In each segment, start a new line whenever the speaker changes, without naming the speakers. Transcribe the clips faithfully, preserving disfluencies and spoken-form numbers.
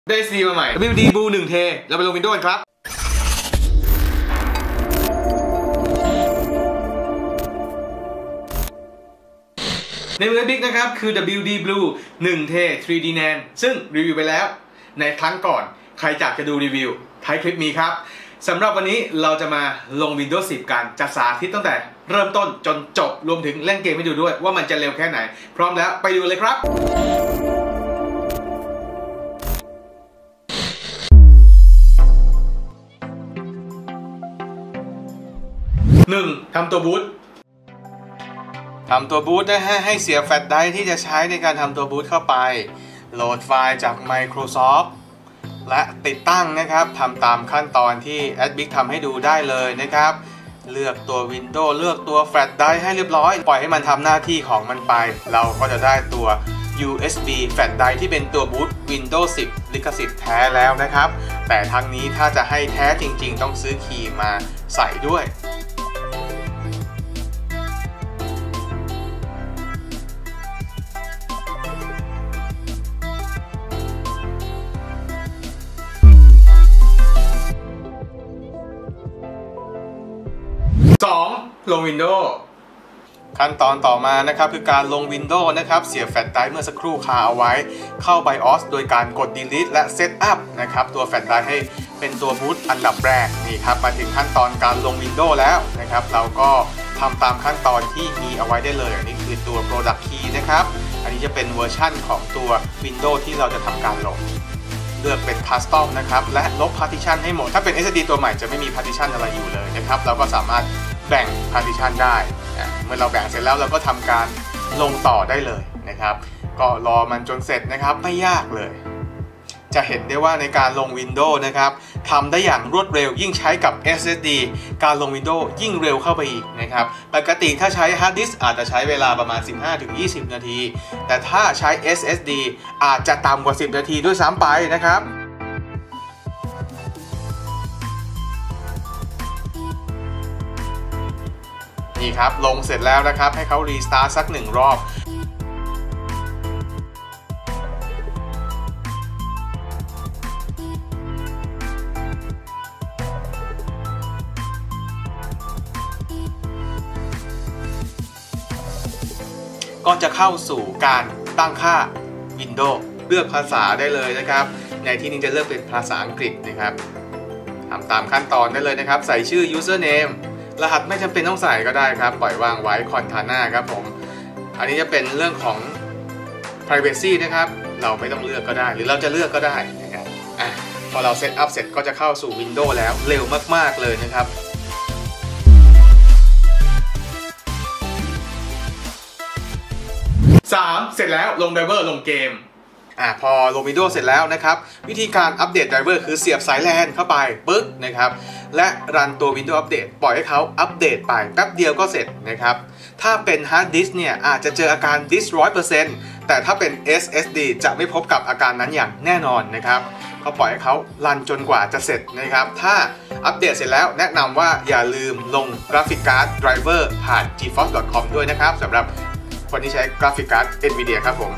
ได้ซีมาใหม่ ดับเบิลยู ดี Blue หนึ่ง เทเราไปลง Windows ครับในมือบิ๊กนะครับคือ ดับเบิลยู ดี Blue หนึ่ง เท ทรี ดี แนน ซึ่งรีวิวไปแล้วในครั้งก่อนใครอยากจะดูรีวิวท้ายคลิปมีครับสำหรับวันนี้เราจะมาลง Windows สิบ กันจะสาธิตตั้งแต่เริ่มต้นจนจบรวมถึงเล่นเกมให้ดูด้วยว่ามันจะเร็วแค่ไหนพร้อมแล้วไปดูเลยครับหนึ่งทำตัวบูตทำตัวบูตได้ให้ให้เสียแฟลชไดรฟ์ที่จะใช้ในการทำตัวบูตเข้าไปโหลดไฟล์จาก Microsoft และติดตั้งนะครับทำตามขั้นตอนที่ Adbik ทำให้ดูได้เลยนะครับเลือกตัว Windows เลือกตัวแฟลชไดรฟ์ให้เรียบร้อยปล่อยให้มันทำหน้าที่ของมันไปเราก็จะได้ตัว ยู เอส บี แฟลชไดรฟ์ที่เป็นตัวบูต Windows สิบ ลิขสิทธิ์แท้แล้วนะครับแต่ทั้งนี้ถ้าจะให้แท้จริงๆต้องซื้อคีย์มาใส่ด้วยสองลง Windows ขั้นตอนต่อมานะครับคือการลง Windows นะครับเสียบแฟลชไดรฟ์เมื่อสักครู่คาเอาไว้เข้า ไบออส โดยการกด Delete และ Setup นะครับตัวแฟลชไดรฟ์ให้เป็นตัวบูตอันดับแรกนี่ครับมาถึงขั้นตอนการลง Windows แล้วนะครับเราก็ทำตามขั้นตอนที่มีเอาไว้ได้เลยอันนี้คือตัว Product Key นะครับอันนี้จะเป็นเวอร์ชั่นของตัว Windows ที่เราจะทำการลงเลือกเป็น Custom นะครับและลบ Partition ให้หมดถ้าเป็น เอส เอส ดี ตัวใหม่จะไม่มี Partition อะไรอยู่เลยนะครับเราก็สามารถแบ่ง Partition ได้เมื่อเราแบ่งเสร็จแล้วเราก็ทำการลงต่อได้เลยนะครับก็รอมันจนเสร็จนะครับไม่ยากเลยจะเห็นได้ว่าในการลง Windows นะครับทำได้อย่างรวดเร็วยิ่งใช้กับ เอส เอส ดี การลง Windows ยิ่งเร็วเข้าไปอีกนะครับปกติถ้าใช้ Hard Disk อาจจะใช้เวลาประมาณ สิบห้าถึงยี่สิบ นาทีแต่ถ้าใช้ เอส เอส ดี อาจจะต่ำกว่าสิบนาทีด้วยซ้ำไปนะครับนี่ครับลงเสร็จแล้วนะครับให้เขารีสตาร์ทสักหนึ่งรอบก็จะเข้าสู่การตั้งค่า Windows เลือกภาษาได้เลยนะครับในที่นี้จะเลือกเป็นภาษาอังกฤษนะครับทำตามขั้นตอนได้เลยนะครับใส่ชื่อ usernameรหัสไม่จำเป็นต้องใส่ก็ได้ครับปล่อยวางไว้ Cortana ครับผมอันนี้จะเป็นเรื่องของ privacy นะครับเราไม่ต้องเลือกก็ได้หรือเราจะเลือกก็ได้นะครับอ่ะพอเราเซตอัพเสร็จก็จะเข้าสู่ Windows แล้วเร็วมากๆเลยนะครับสามเสร็จแล้วลงไดรเวอร์ลงเกมอ่ะพอลง Windows เสร็จแล้วนะครับวิธีการอัปเดตไดรเวอร์คือเสียบสายแลนเข้าไปปึ๊กนะครับและรันตัว Windows Update ปล่อยให้เขาอัปเดตไปแป๊บเดียวก็เสร็จนะครับถ้าเป็น Hard Disk เนี่ยอาจจะเจออาการ Disk ร้อยเปอร์เซ็นต์ แต่ถ้าเป็น เอส เอส ดี จะไม่พบกับอาการนั้นอย่างแน่นอนนะครับเขาปล่อยให้เขารันจนกว่าจะเสร็จนะครับถ้าอัปเดตเสร็จแล้วแนะนำว่าอย่าลืมลงกราฟิกการ์ดไดรเวอร์ผ่าน จี ฟอร์ซ ดอท คอม ด้วยนะครับสำหรับคนที่ใช้กราฟิกการ์ด Nvidia ครับผม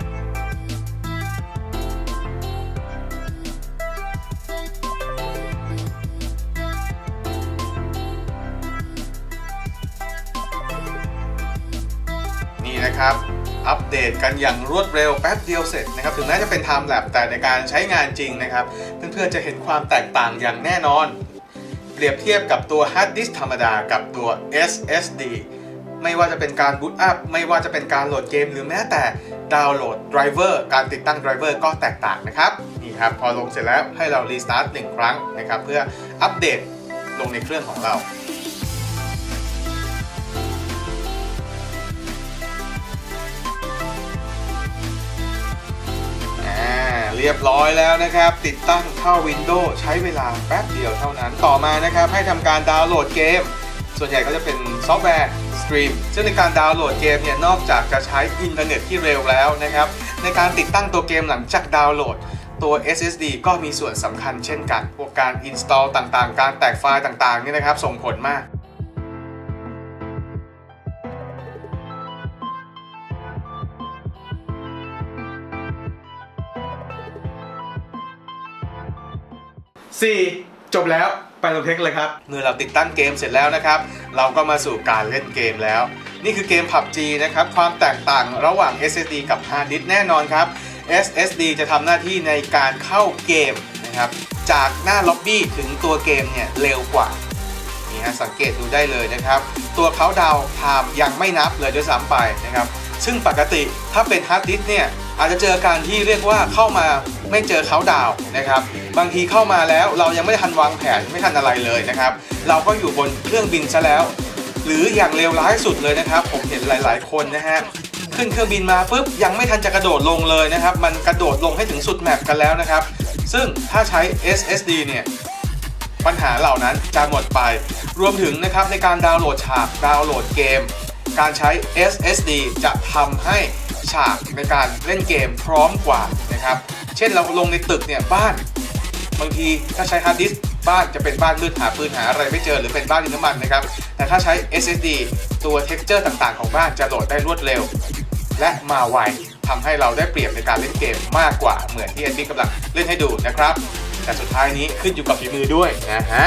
นี่นะครับอัปเดตกันอย่างรวดเร็วแป๊บเดียวเสร็จนะครับถึงแม้จะเป็น Time Lapse แต่ในการใช้งานจริงนะครับเพื่อนๆจะเห็นความแตกต่างอย่างแน่นอนเปรียบเทียบกับตัว Hard Disk ธรรมดากับตัว เอส เอส ดี ไม่ว่าจะเป็นการบูตอัพไม่ว่าจะเป็นการโหลดเกมหรือแม้แต่ดาวน์โหลดไดรเวอร์การติดตั้งไดรเวอร์ก็แตกต่างนะครับนี่ครับพอลงเสร็จแล้วให้เรารีสตาร์ทหนึ่งครั้งนะครับเพื่ออัปเดตลงในเครื่องของเราเรียบร้อยแล้วนะครับติดตั้งเข้า Windows ใช้เวลาแป๊บเดียวเท่านั้นต่อมานะครับให้ทำการดาวน์โหลดเกมส่วนใหญ่ก็จะเป็นซอฟต์แวร์สตรีมซึ่งในการดาวน์โหลดเกมเนี่ยนอกจากจะใช้อินเทอร์เน็ตที่เร็วแล้วนะครับในการติดตั้งตัวเกมหลังจากดาวน์โหลดตัว เอส เอส ดี ก็มีส่วนสำคัญเช่นกันพวกการ install ต่างๆการแตกไฟล์ต่างๆนี่นะครับส่งผลมากสี่จบแล้วไปลงเทคเลยครับเมื่อเราติดตั้งเกมเสร็จแล้วนะครับเราก็มาสู่การเล่นเกมแล้วนี่คือเกม พับจี นะครับความแตกต่างระหว่าง เอส เอส ดี กับ Hard Disk แน่นอนครับ เอส เอส ดี จะทำหน้าที่ในการเข้าเกมนะครับจากหน้าล็อบบี้ถึงตัวเกมเนี่ยเร็วกว่านี่ฮะสังเกตดูได้เลยนะครับตัวเขาดาวน์ไทม์ยังไม่นับเลยด้วยซ้ำไปนะครับซึ่งปกติถ้าเป็น Hard Disk เนี่ยอาจจะเจอการที่เรียกว่าเข้ามาไม่เจอเขาดาวน์นะครับบางทีเข้ามาแล้วเรายังไม่ทันวางแผนไม่ทันอะไรเลยนะครับเราก็อยู่บนเครื่องบินซะแล้วหรืออย่างเลวร้ายสุดเลยนะครับผมเห็นหลายๆคนนะฮะขึ้นเครื่องบินมาปุ๊บยังไม่ทันจะกระโดดลงเลยนะครับมันกระโดดลงให้ถึงสุดแมปกันแล้วนะครับซึ่งถ้าใช้ เอส เอส ดี เนี่ยปัญหาเหล่านั้นจะหมดไปรวมถึงนะครับในการดาวน์โหลดฉากดาวน์โหลดเกมการใช้ เอส เอส ดี จะทำให้ฉากในการเล่นเกมพร้อมกว่านะครับเช่นเราลงในตึกเนี่ยบ้านบางทีถ้าใช้ฮาร์ดดิสก์บ้านจะเป็นบ้านมืดหาปืนหาอะไรไม่เจอหรือเป็นบ้านดินน้ำมันนะครับแต่ถ้าใช้ เอส เอส ดี ตัว texture ต่างๆของบ้านจะโหลดได้รวดเร็วและมาไวทำให้เราได้เปรียบในการเล่นเกมมากกว่าเหมือนที่แอดมินกำลังเล่นให้ดูนะครับแต่สุดท้ายนี้ขึ้นอยู่กับฝีมือด้วยนะฮะ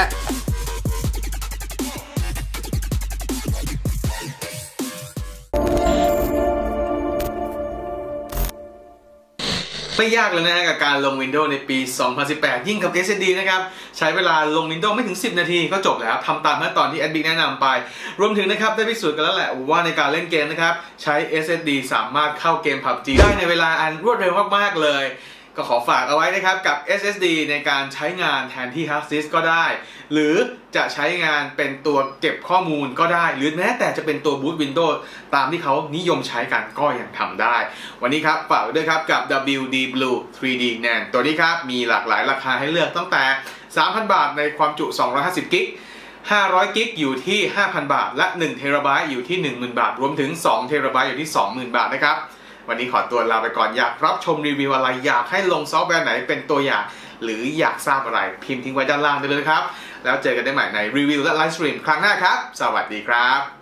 ไม่ยากเลยนะฮะกับการลง Windows ในปี สองพันสิบแปด ยิ่งกับ เอส เอส ดี นะครับใช้เวลาลง Windows ไม่ถึงสิบนาทีก็จบแล้วทำตามขั้นตอนที่แอดมินแนะนำไปรวมถึงนะครับได้พิสูจน์กันแล้วแหละว่าในการเล่นเกมนะครับใช้ เอส เอส ดี สามารถเข้าเกม พับจี ได้ในเวลาอันรวดเร็วมากๆเลยก็ขอฝากเอาไว้นะครับกับ เอส เอส ดี ในการใช้งานแทนที่ Hard Disk ก็ได้หรือจะใช้งานเป็นตัวเก็บข้อมูลก็ได้หรือแม้แต่จะเป็นตัว Boot Windows ตามที่เขานิยมใช้กันก็ยังทำได้วันนี้ครับฝากด้วยครับกับ ดับเบิลยู ดี Blue ทรี ดี แนน ตัวนี้ครับมีหลากหลายราคาให้เลือกตั้งแต่ สามพัน บาทในความจุ สองร้อยห้าสิบ กิก ห้าร้อย กิกอยู่ที่ ห้าพัน บาทและ หนึ่ง เทราไบต์ อยู่ที่ หนึ่งหมื่น บาทรวมถึง สอง เทราไบต์ อยู่ที่ สองหมื่น บาทนะครับวันนี้ขอตัวลาไปก่อนอยากรับชมรีวิวอะไรอยากให้ลงซอฟต์แวร์ไหนเป็นตัวอย่างหรืออยากทราบอะไรพิมพ์ทิ้งไว้ด้านล่างได้เลยครับแล้วเจอกันได้ใหม่ในรีวิวและไลฟ์สตรีมครั้งหน้าครับสวัสดีครับ